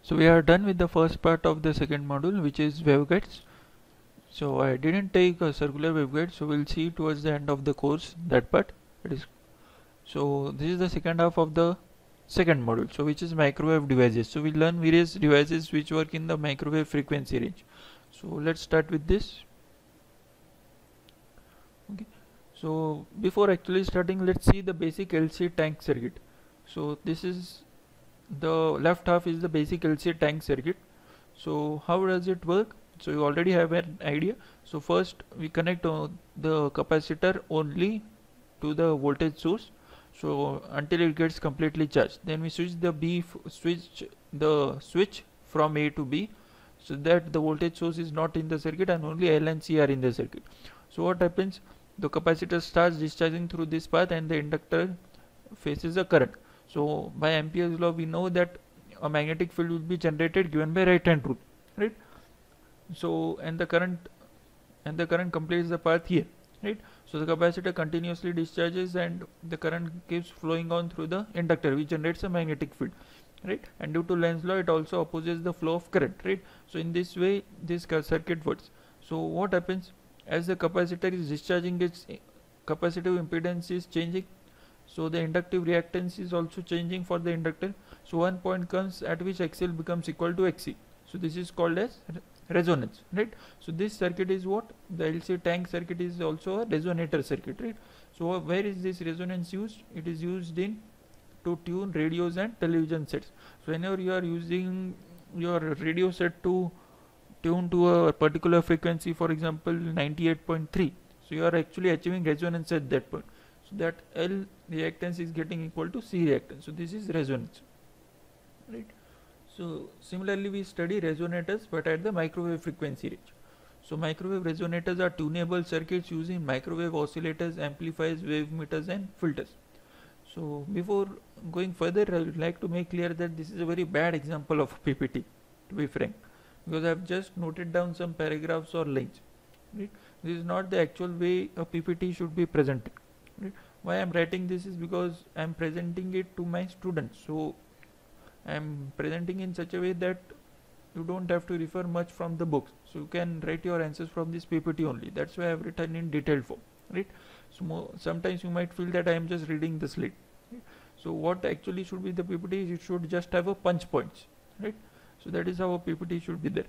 So we are done with the first part of the second module, which is waveguides. So I didn't take a circular waveguide, so we'll see towards the end of the course that part. It is so this is the second half of the second module, so which is microwave devices. So we learn various devices which work in the microwave frequency range. So let's start with this. Okay. So before actually starting, let's see the basic LC tank circuit. So this is the left half is the basic LC tank circuit. So how does it work? So you already have an idea. So first we connect the capacitor only to the voltage source, so until it gets completely charged. Then we switch the switch from A to B, so that the voltage source is not in the circuit and only L and C are in the circuit. So what happens? The capacitor starts discharging through this path and the inductor faces a current. So by Ampere's law we know that a magnetic field will be generated given by right hand rule, right? So and the current completes the path here, right? So the capacitor continuously discharges and the current keeps flowing on through the inductor, which generates a magnetic field, right? And due to Lenz's law, it also opposes the flow of current, right? So in this way this circuit works. So what happens? As the capacitor is discharging, its capacitive impedance is changing, so the inductive reactance is also changing for the inductor. So one point comes at which XL becomes equal to XC. So this is called as resonance, right? So this circuit is what the LC tank circuit is also a resonator circuit, right? So where is this resonance used? It is used in to tune radios and television sets. So whenever you are using your radio set to tune to a particular frequency, for example 98.3, so you are actually achieving resonance at that point. So that L reactance is getting equal to C reactance. So this is resonance, right? So similarly we study resonators but at the microwave frequency range. So microwave resonators are tunable circuits using microwave oscillators, amplifiers, wave meters and filters. So before going further, I would like to make clear that this is a very bad example of PPT, to be frank, because I have just noted down some paragraphs or lines, right? This is not the actual way a PPT should be presented, right? Why I am writing this is because I am presenting it to my students. So I am presenting in such a way that you don't have to refer much from the books, so you can write your answers from this PPT only. That's why I have written in detailed form, right? So sometimes you might feel that I am just reading the slide, right? So what actually should be the PPT is it should just have a punch points, right? So that is how a PPT should be there.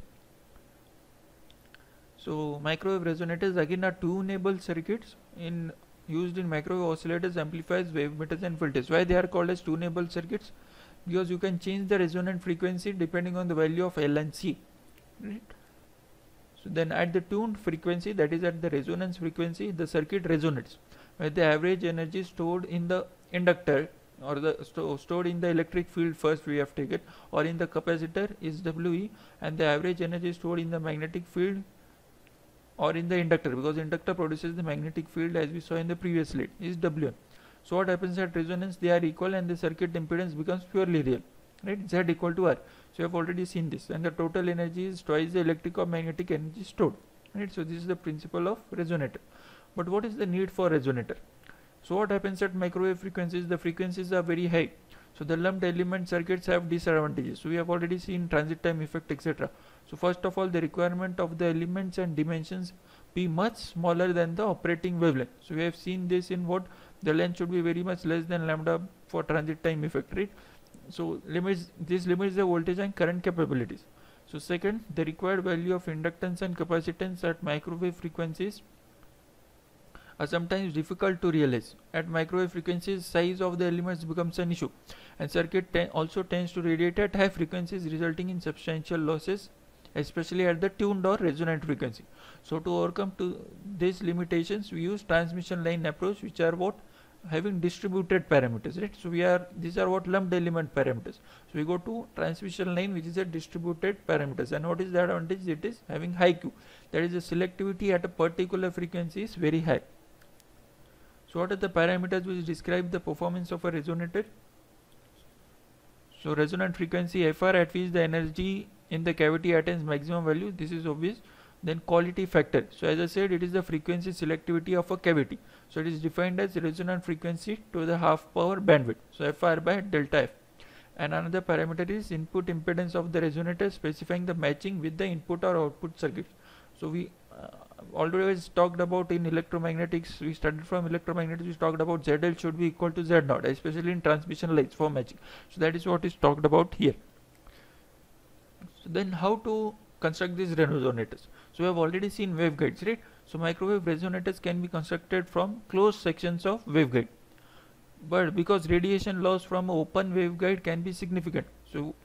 So microwave resonators again are tunable circuits used in microwave oscillators, amplifiers, wave meters and filters. Why they are called as tunable circuits? Because you can change the resonant frequency depending on the value of L and C, right? So then at the tuned frequency, that is at the resonance frequency, the circuit resonates where the average energy stored in the inductor or the stored in the electric field first we have taken, or in the capacitor is WE, and the average energy stored in the magnetic field or in the inductor, because inductor produces the magnetic field as we saw in the previous slide, is WM. So what happens at resonance? They are equal and the circuit impedance becomes purely real, right? Z equal to R. So you have already seen this, and the total energy is twice the electric or magnetic energy stored, right? So this is the principle of resonator. But what is the need for resonator? So what happens at microwave frequencies? The frequencies are very high, so the lumped element circuits have disadvantages. So we have already seen transit time effect, etc. So first of all, the requirement of the elements and dimensions be much smaller than the operating wavelength. So we have seen this in what the length should be very much less than lambda for transit time effect, right? So this limits the voltage and current capabilities. So second, the required value of inductance and capacitance at microwave frequencies are sometimes difficult to realize. At microwave frequencies, size of the elements becomes an issue, and circuit also tends to radiate at high frequencies, resulting in substantial losses, especially at the tuned or resonant frequency. So to overcome these limitations, we use transmission line approach, which are what having distributed parameters, right? So these are what lumped element parameters. So we go to transmission line, which is a distributed parameters, and what is the advantage? It is having high Q, that is the selectivity at a particular frequency is very high. So what are the parameters which describe the performance of a resonator? So resonant frequency FR, at which the energy in the cavity attains maximum value, this is obvious. Then quality factor, so as I said, it is the frequency selectivity of a cavity, so it is defined as resonant frequency to the half power bandwidth, so FR by delta F. and another parameter is input impedance of the resonator, specifying the matching with the input or output circuit. So we always talked about in electromagnetics, we studied from electromagnetics, we talked about ZL should be equal to Z0, especially in transmission lines for matching. So that is what is talked about here. So then how to construct these resonators? So we have already seen waveguides, right? So microwave resonators can be constructed from closed sections of waveguide, but because radiation loss from an open waveguide can be significant, so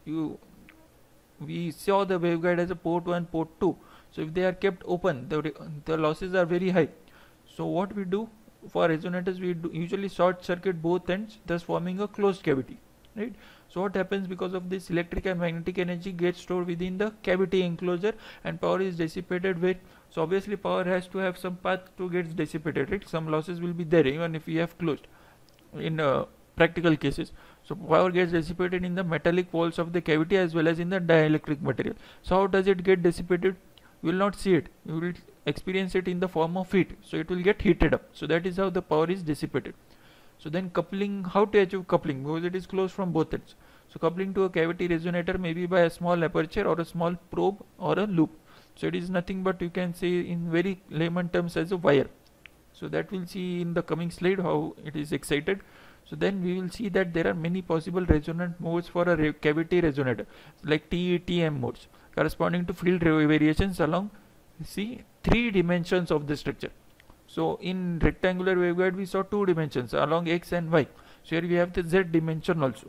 we saw the waveguide as a port 1, port 2. So if they are kept open, the losses are very high. So what we do for resonators, we usually short circuit both ends, thus forming a closed cavity, right? So what happens, because of this, electric and magnetic energy gets stored within the cavity enclosure and power is dissipated where. So obviously power has to have some path to get dissipated, right? Some losses will be there even if we have closed in practical cases. So power gets dissipated in the metallic walls of the cavity as well as in the dielectric material. So how does it get dissipated? You will not see it, you will experience it in the form of heat. So it will get heated up. So that is how the power is dissipated. So then coupling, how to achieve coupling, because it is closed from both ends. So coupling to a cavity resonator may be by a small aperture or a small probe or a loop. So it is nothing but, you can say in very layman terms, as a wire. So that we'll see in the coming slide how it is excited. So then we will see that there are many possible resonant modes for a cavity resonator, like TETM modes, corresponding to field variations along, see, 3 dimensions of the structure. So in rectangular waveguide we saw 2 dimensions along X and Y. So here we have the Z dimension also.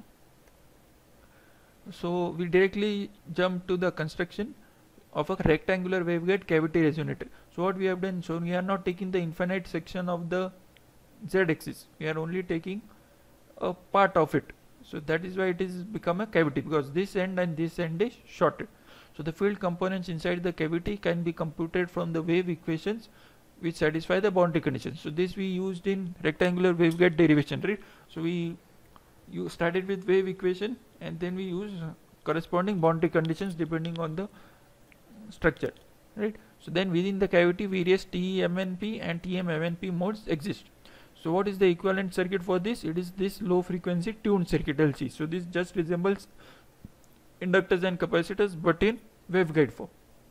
So we directly jump to the construction of a rectangular waveguide cavity resonator. So what we have done, so we are not taking the infinite section of the Z axis, we are only taking a part of it. So that is why it is become a cavity, because this end and this end is shorted. So the field components inside the cavity can be computed from the wave equations which satisfy the boundary conditions. So this we used in rectangular waveguide derivation, right? So you started with wave equation and then we use corresponding boundary conditions depending on the structure, right? So then within the cavity various TEMNP and TMMNP modes exist. So what is the equivalent circuit for this? It is this low frequency tuned circuit, LC. So this just resembles inductors and capacitors but in waveguide form.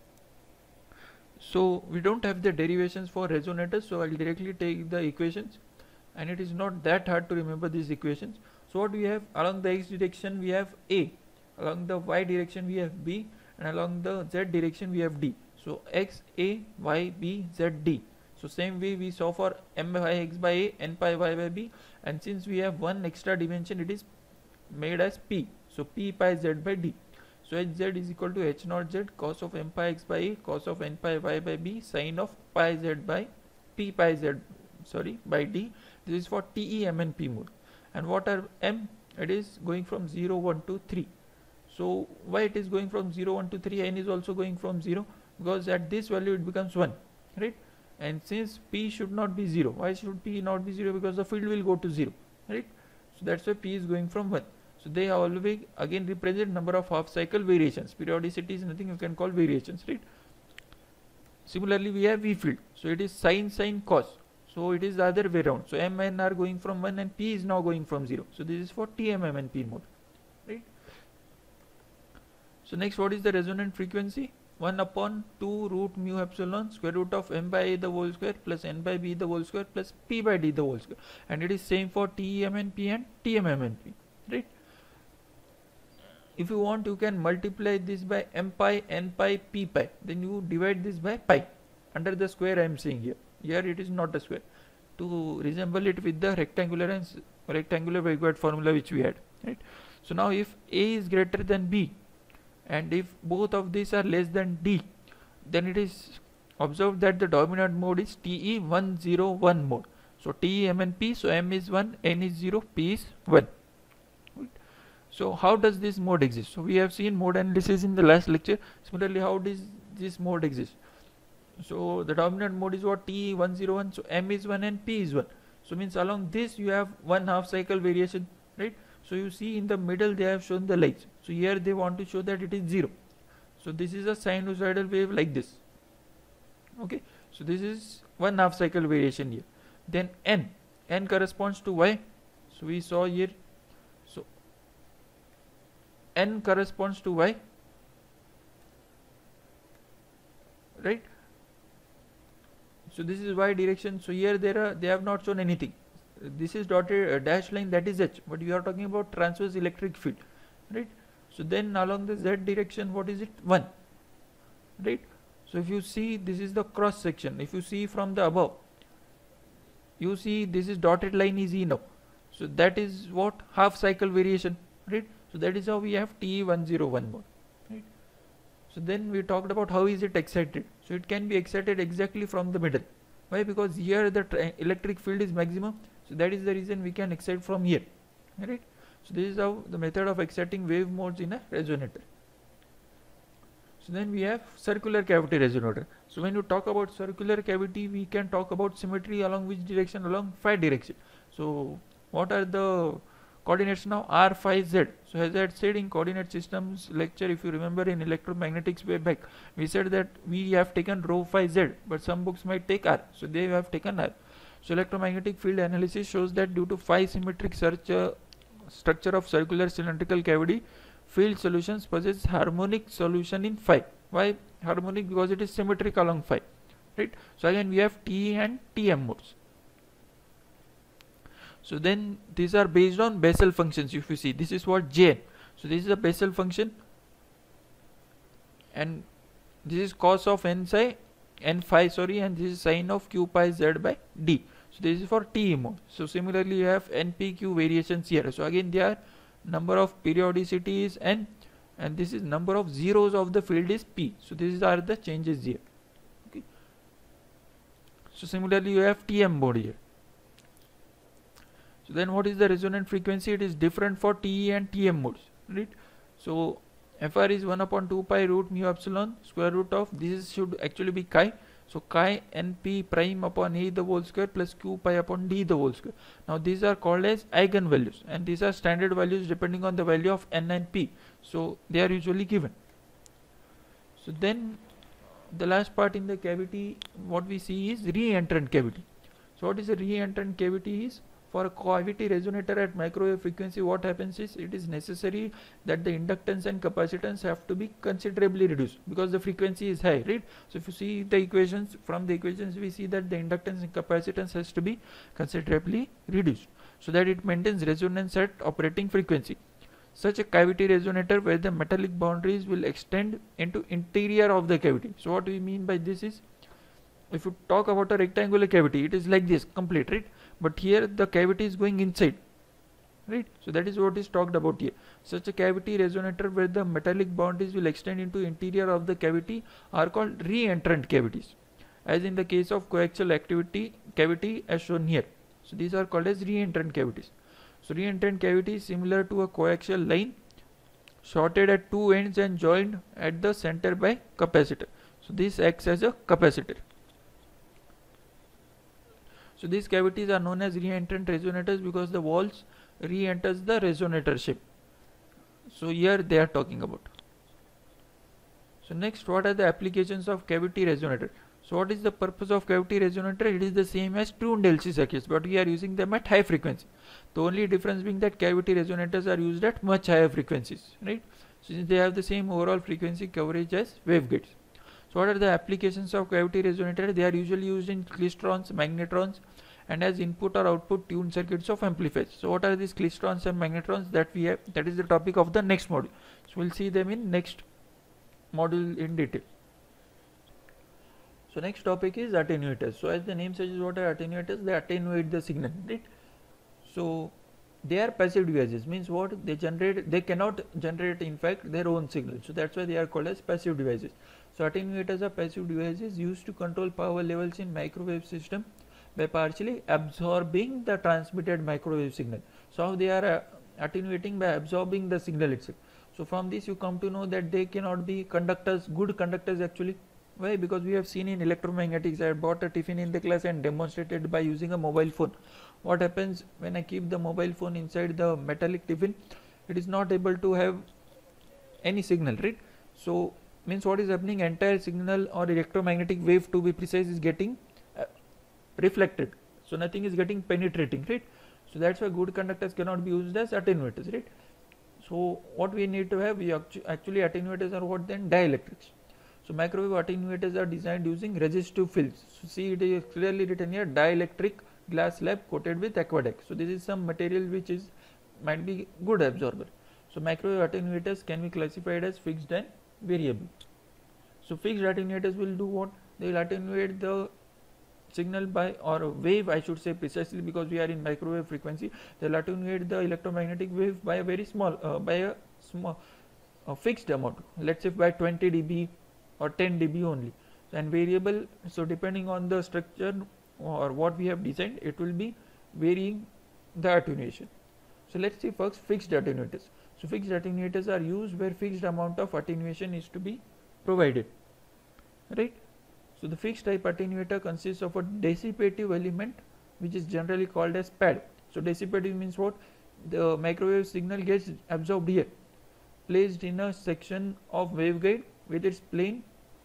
So we don't have the derivations for resonators, so I'll directly take the equations, and it is not that hard to remember these equations. So what we have, along the X direction we have A, along the Y direction we have B, and along the Z direction we have D. So X, A, Y, B, Z, D. So same way we saw for M by X by A, N pi Y by B, and since we have one extra dimension, it is made as P. So P pi Z by D. So Hz is equal to H naught Z cos of M pi X by A cos of N pi Y by B sin of pi Z by P pi Z, sorry, by D. This is for TEMNP mode. And what are M? It is going from 0, 1 to 3. So why it is going from 0, 1 to 3? N is also going from 0, because at this value it becomes 1, right? And since P should not be 0, why should P not be 0? Because the field will go to 0, right? So that's why P is going from 1. So they always again represent number of half cycle variations. Periodicity is nothing, you can call variations, right? Similarly we have V field. So it is sin, sin, cos. So it is the other way around. So M and are going from 1 and P is now going from 0. So this is for TMMNP mode, right? So next, what is the resonant frequency? 1 upon 2 root mu epsilon square root of M by A the whole square plus N by B the whole square plus P by D the whole square. And it is same for TEMNP and TMMNP, right? If you want, you can multiply this by M pi, N pi, P pi. Then you divide this by pi under the square I am saying here. Here it is not a square, to resemble it with the rectangular and rectangular waveguide formula which we had, right? So now if A is greater than B and if both of these are less than D, then it is observed that the dominant mode is TE101 mode. So TEMNP, so M is 1, N is 0, P is 1. So how does this mode exist? So we have seen mode analysis in the last lecture. Similarly, how does this mode exist? So the dominant mode is what? TE101. So M is 1 and P is 1. So means along this you have one half cycle variation, right? So you see in the middle they have shown the lights. So here they want to show that it is 0. So this is a sinusoidal wave like this. Okay. So this is one half cycle variation here. Then N corresponds to Y. So we saw here. So N corresponds to Y, right? So this is Y direction. So here they have not shown anything. This is dotted dashed line, that is H, but we are talking about transverse electric field, right? So then along the Z direction, what is it? 1, right? So if you see, this is the cross section. If you see from the above, you see this is dotted line is E now. So that is what? Half cycle variation, right? So that is how we have TE101 mode, right? So then we talked about how is it excited. So it can be excited exactly from the middle. Why? Because here the electric field is maximum. So that is the reason we can excite from here, right? So this is how the method of exciting wave modes in a resonator. So then we have circular cavity resonator. So when you talk about circular cavity, we can talk about symmetry along which direction? Along phi direction. So what are the coordinates now? R, phi, Z. So as I had said in coordinate systems lecture, if you remember in electromagnetics way back, we said that we have taken rho, phi, Z, but some books might take R. So they have taken R. So electromagnetic field analysis shows that due to phi symmetric structure of circular cylindrical cavity, field solutions possess harmonic solution in phi. Why harmonic? Because it is symmetric along phi, right? So again we have TE and TM modes. So then these are based on Bessel functions. If you see, this is what Jn. So this is a Bessel function, and this is cos of n psi, and this is sine of q pi z by d. So this is for TE mode. So similarly you have NPQ variations here. So again there are number of periodicities n, and this is number of zeros of the field is p. So these are the changes here. Okay. So similarly you have TM mode here. So then what is the resonant frequency? It is different for TE and TM modes, right? So FR is 1 upon 2 pi root mu epsilon square root of, this should actually be chi. So chi np prime upon a the whole square plus q pi upon d the whole square. Now these are called as eigen values, and these are standard values depending on the value of n and p. So they are usually given. So then the last part in the cavity, what we see is re-entrant cavity. So what is a re-entrant cavity is? For a cavity resonator at microwave frequency, what happens is it is necessary that the inductance and capacitance have to be considerably reduced because the frequency is high, right? So if you see the equations, from the equations we see that the inductance and capacitance has to be considerably reduced so that it maintains resonance at operating frequency. Such a cavity resonator where the metallic boundaries will extend into interior of the cavity. So what we mean by this is, if you talk about a rectangular cavity, it is like this, complete, right? But here the cavity is going inside, right? So that is what is talked about here. Such a cavity resonator where the metallic boundaries will extend into interior of the cavity are called re-entrant cavities, as in the case of coaxial cavity as shown here. So these are called as re-entrant cavities. So re-entrant cavity is similar to a coaxial line shorted at two ends and joined at the center by capacitor. So this acts as a capacitor. So these cavities are known as re-entrant resonators because the walls re-enters the resonator shape. So here they are talking about. So next, what are the applications of cavity resonator? So what is the purpose of cavity resonator? It is the same as tuned LC circuits, but we are using them at high frequency. The only difference being that cavity resonators are used at much higher frequencies, right? Since they have the same overall frequency coverage as wavegates. So what are the applications of cavity resonator? They are usually used in klystrons, magnetrons, and as input or output tuned circuits of amplifiers. So what are these klystrons and magnetrons that we have? That is the topic of the next module. So we'll see them in next module in detail. So next topic is attenuators. So as the name suggests, what are attenuators? They attenuate the signal, right? So they are passive devices, means what? They cannot generate in fact their own signal. So that's why they are called as passive devices. So attenuators are passive devices used to control power levels in microwave system by partially absorbing the transmitted microwave signal. So how they are attenuating? By absorbing the signal itself. So from this you come to know that they cannot be conductors, good conductors actually. Why? Because we have seen in electromagnetics, I bought a tiffin in the class and demonstrated by using a mobile phone. What happens when I keep the mobile phone inside the metallic tiffin? It is not able to have any signal, right? So means what is happening? Entire signal or electromagnetic wave, to be precise, is getting reflected. So nothing is getting penetrating, right? So that's why good conductors cannot be used as attenuators, right? So what we need to have, we actually attenuators are what then? Dielectrics. So microwave attenuators are designed using resistive films. So see, it is clearly written here, dielectric glass slab coated with aquadeck. So this is some material which is might be good absorber. So microwave attenuators can be classified as fixed and variable. So fixed attenuators will do what? They will attenuate the signal by, or wave I should say precisely, because we are in microwave frequency. They will attenuate the electromagnetic wave by a very small, fixed amount. Let's say by 20 dB or 10 dB only. And variable, so depending on the structure or what we have designed, it will be varying the attenuation. So let's see first fixed attenuators. So fixed attenuators are used where fixed amount of attenuation is to be provided, right? So the fixed type attenuator consists of a dissipative element which is generally called as pad. So dissipative means what? The microwave signal gets absorbed here, placed in a section of waveguide with its plane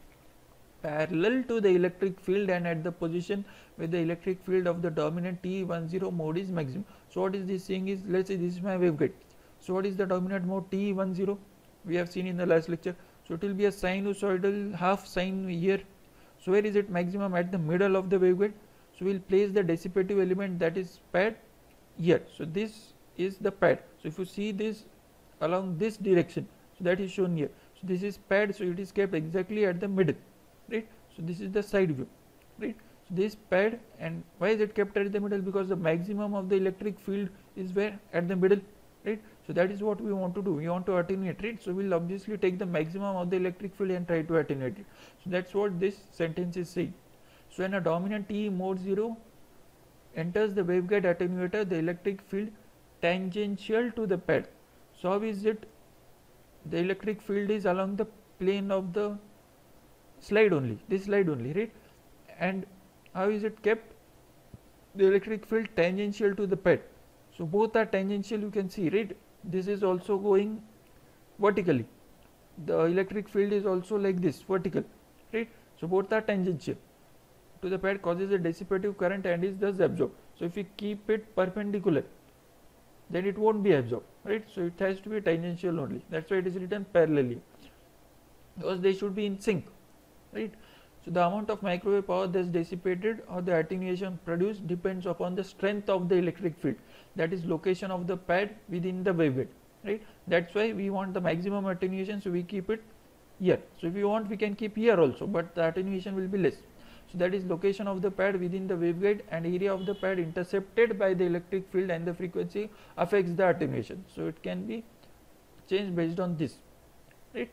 parallel to the electric field and at the position where the electric field of the dominant TE10 mode is maximum. So what is this saying is, let's say this is my waveguide. So what is the dominant mode? TE10, we have seen in the last lecture. So it will be a sinusoidal half sine here. So where is it maximum? At the middle of the waveguide. So we will place the dissipative element, that is pad, here. So this is the pad. So if you see this along this direction, so that is shown here. So this is pad, so it is kept exactly at the middle, right? So this is the side view, right? So this pad, and why is it kept at the middle? Because the maximum of the electric field is where? At the middle, right? So that is what we want to do. We want to attenuate, right? So we'll obviously take the maximum of the electric field and try to attenuate it. So that's what this sentence is saying. So when a dominant TE mode 0 enters the waveguide attenuator, the electric field tangential to the pad. So how is it? The electric field is along the plane of the slide only, this slide only, right? And how is it kept? The electric field tangential to the pad. So both are tangential, you can see, right? This is also going vertically. The electric field is also like this, vertical, right? So both are tangential to the pad, causes a dissipative current and is thus absorbed. So if we keep it perpendicular, then it won't be absorbed, right? So it has to be tangential only. That's why it is written parallelly, because they should be in sync, right? So the amount of microwave power that is dissipated or the attenuation produced depends upon the strength of the electric field, that is location of the pad within the waveguide, right? That's why we want the maximum attenuation, so we keep it here. So if you want, we can keep here also, but the attenuation will be less. So that is location of the pad within the waveguide, and area of the pad intercepted by the electric field and the frequency affects the attenuation. So it can be changed based on this, right?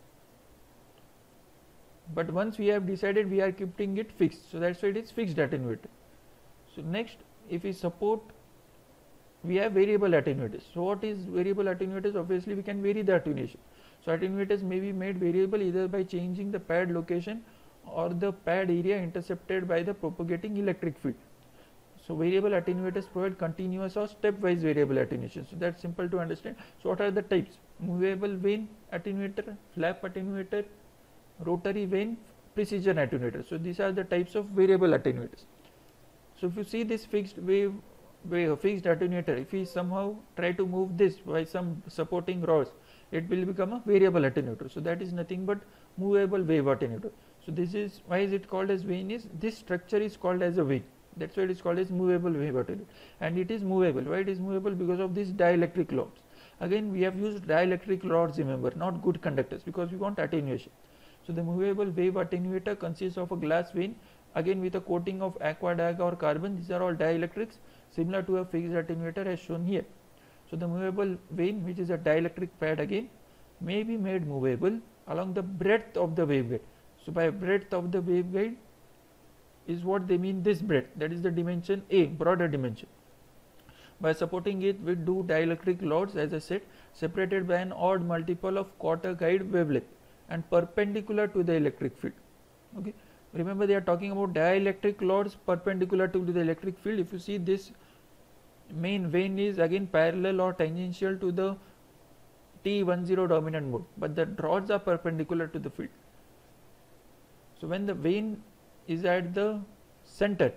But once we have decided, we are keeping it fixed, so that's why it is fixed attenuator. So next, if we support, we have variable attenuators. So what is variable attenuators? Obviously we can vary the attenuation. So attenuators may be made variable either by changing the pad location or the pad area intercepted by the propagating electric field. So variable attenuators provide continuous or stepwise variable attenuation. So that's simple to understand. So what are the types? Movable vane attenuator, flap attenuator, rotary vane, precision attenuator. So these are the types of variable attenuators. So if you see this fixed fixed attenuator, if we somehow try to move this by some supporting rods, it will become a variable attenuator. So that is nothing but movable wave attenuator. So this is why is it called as vane, is this structure is called as a vane. That's why it is called as movable wave attenuator, and it is movable. Why it is movable? Because of these dielectric rods. Again, we have used dielectric rods, remember, not good conductors, because we want attenuation. So the movable wave attenuator consists of a glass vane, again with a coating of aquadag or carbon. These are all dielectrics similar to a fixed attenuator as shown here. So the movable vane, which is a dielectric pad again, may be made movable along the breadth of the waveguide. So by breadth of the waveguide is what they mean, this breadth, that is the dimension A, broader dimension. By supporting it with two dielectric rods, as I said, separated by an odd multiple of quarter guide wavelength and perpendicular to the electric field. Okay, remember they are talking about dielectric rods perpendicular to the electric field. If you see, this main vane is again parallel or tangential to the T10 dominant mode, but the rods are perpendicular to the field. So when the vane is at the center,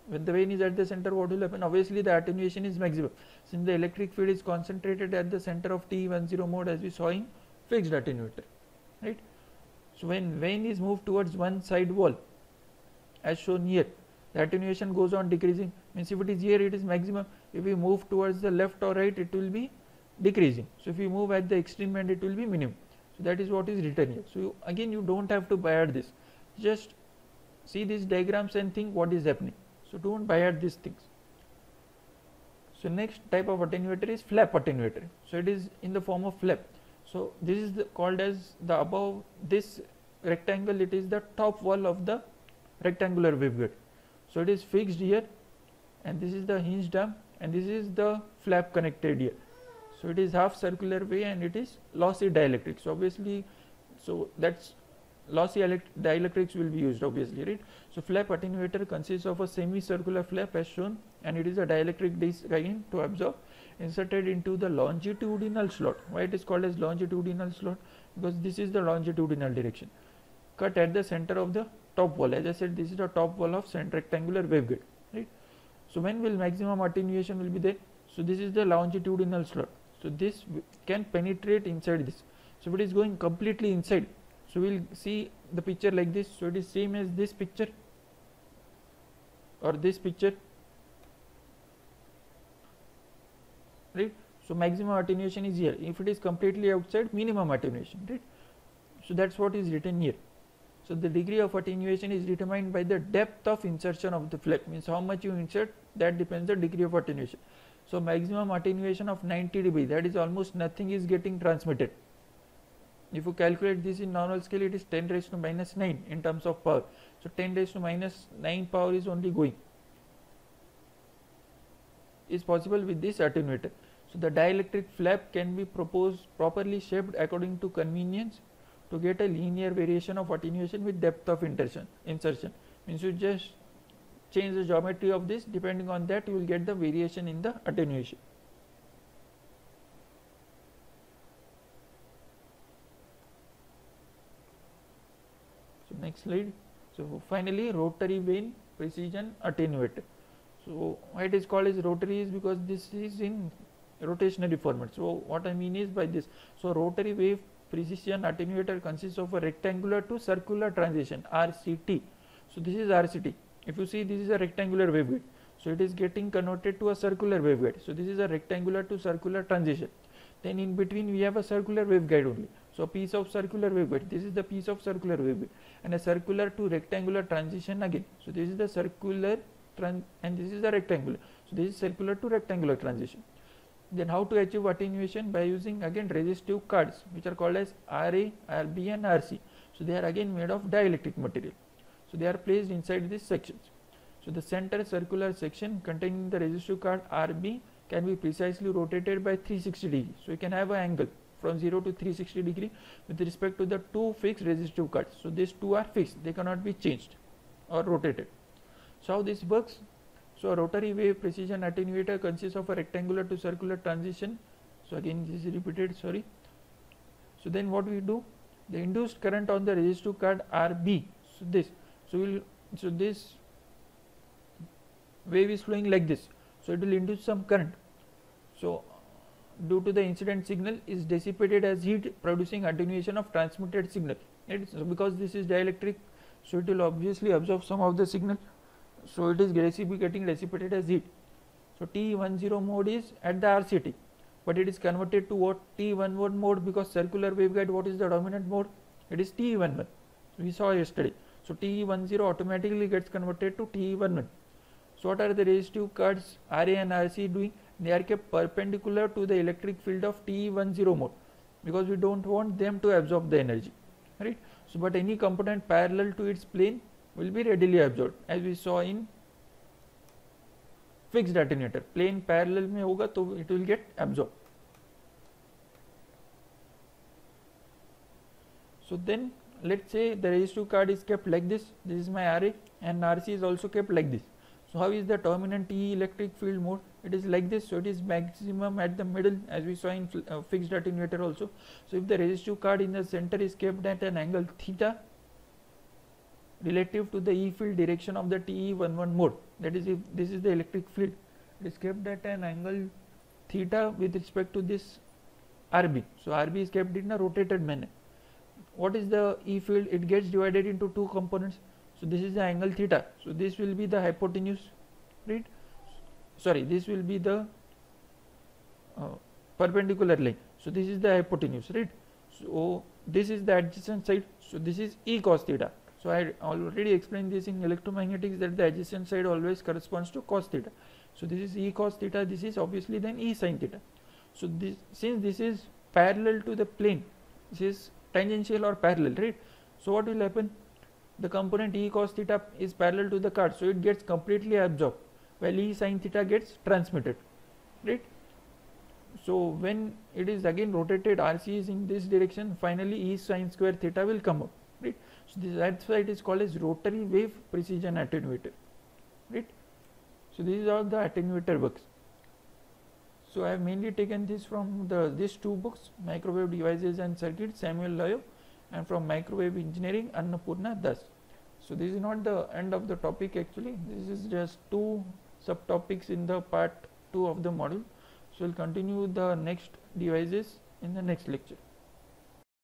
When the vein is at the center, what will happen? Obviously the attenuation is maximum, since the electric field is concentrated at the center of TE10 mode, as we saw in fixed attenuator, right? So when vein is moved towards one side wall, as shown here, the attenuation goes on decreasing. Means if it is here, it is maximum. If we move towards the left or right, it will be decreasing. So if we move at the extreme end, it will be minimum. So that is what is written here. So again, you don't have to buy at this, just see these diagrams and think what is happening. So don't buy at these things. So next type of attenuator is flap attenuator. So it is in the form of flap. So this is called as the above this rectangle, it is the top wall of the rectangular waveguide. So it is fixed here, and this is the hinged arm, and this is the flap connected here. So it is half circular way, and it is lossy dielectric. So obviously, so that's lossy dielectrics will be used obviously, right? So flap attenuator consists of a semicircular flap as shown, and it is a dielectric disc again to absorb, inserted into the longitudinal slot. Why it is called as longitudinal slot? Because this is the longitudinal direction, cut at the center of the top wall. As I said, this is the top wall of rectangular waveguide, right? So when will maximum attenuation will be there? So this is the longitudinal slot. So this can penetrate inside this. So if it is going completely inside, so we will see the picture like this. So it is same as this picture or this picture, right? So maximum attenuation is here. If it is completely outside, minimum attenuation, right? So that's what is written here. So the degree of attenuation is determined by the depth of insertion of the flap. Means how much you insert, that depends the degree of attenuation. So maximum attenuation of 90 dB, that is almost nothing is getting transmitted. If you calculate this in normal scale, it is 10 raised to minus 9 in terms of power. So 10 raised to minus 9 power is only going, is possible with this attenuator. So the dielectric flap can be properly shaped according to convenience to get a linear variation of attenuation with depth of insertion. Means you just change the geometry of this, depending on that you will get the variation in the attenuation. So next slide. So finally, rotary vane precision attenuator. So why it is called as rotary is because this is in rotationary format. So what I mean is by this, so rotary wave precision attenuator consists of a rectangular to circular transition, RCT. So this is RCT. If you see, this is a rectangular waveguide, so it is getting converted to a circular waveguide. So this is a rectangular to circular transition. Then in between we have a circular waveguide only. So a piece of circular waveguide, this is the piece of circular waveguide, and a circular to rectangular transition again. So this is the circular and this is the rectangular. So this is circular to rectangular transition. Then how to achieve attenuation? By using again resistive cards, which are called as RA, RB and RC. So they are again made of dielectric material. So they are placed inside these sections. So the center circular section containing the resistive card RB can be precisely rotated by 360 degree. So you can have an angle from 0 to 360 degree with respect to the two fixed resistive cards. So these two are fixed, they cannot be changed or rotated. So how this works? So a rotary wave precision attenuator consists of a rectangular to circular transition. So again this is repeated, sorry. So then what we do? The induced current on the resistive card RB. So this. So this wave is flowing like this. So it will induce some current. So due to the incident signal is dissipated as heat, producing attenuation of transmitted signal. So because this is dielectric, so it will obviously absorb some of the signal. So it is getting dissipated as heat. So TE10 mode is at the RCT, but it is converted to what? TE11 mode, because circular waveguide, what is the dominant mode? It is TE11. We saw yesterday. So TE10 automatically gets converted to TE11. So what are the resistive cards RA and RC doing? They are kept perpendicular to the electric field of TE10 mode, because we don't want them to absorb the energy, right? So but any component parallel to its plane will be readily absorbed, as we saw in fixed attenuator. Plane parallel में होगा तो it will get absorbed. So then let's say the resistive card is kept like this. This is my RA, and RC is also kept like this. So how is the terminant TE electric field mode? It is like this. So it is maximum at the middle, as we saw in fixed attenuator also. So if the resistive card in the center is kept at an angle theta relative to the E field direction of the TE11 mode, that is if this is the electric field, it is kept at an angle theta with respect to this RB. So RB is kept in a rotated manner. What is the E field? It gets divided into two components. So this is the angle theta. So this will be the hypotenuse, right? Sorry, this will be the perpendicular line. So this is the hypotenuse, right? So this is the adjacent side. So this is E cos theta. So I already explained this in electromagnetics that the adjacent side always corresponds to cos theta. So this is E cos theta. This is obviously then E sin theta. So this, since this is parallel to the plane, this is tangential or parallel, right? So what will happen? The component E cos theta is parallel to the card, so it gets completely absorbed, while E sin theta gets transmitted, right? So when it is again rotated, RC is in this direction, finally E sin square theta will come up, right? So that's why it is called as rotary wave precision attenuator, right? So this is how the attenuator works. So I have mainly taken this from these two books, Microwave Devices and Circuits, Samuel Loyo, and from Microwave Engineering, Annapurna Das. So this is not the end of the topic actually, this is just two subtopics in the part 2 of the module. So we'll continue the next devices in the next lecture.